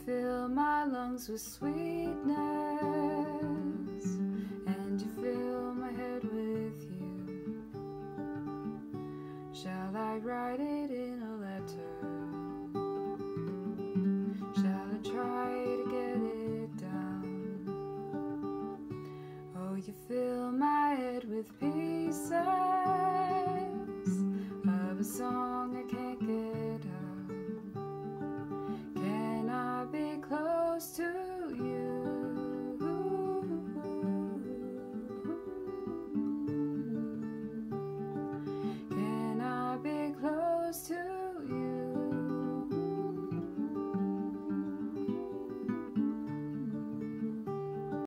fill my lungs with sweetness, and you fill my head with you. Shall I write it in a letter? Shall I try to get it down? Oh, you fill my head with peace,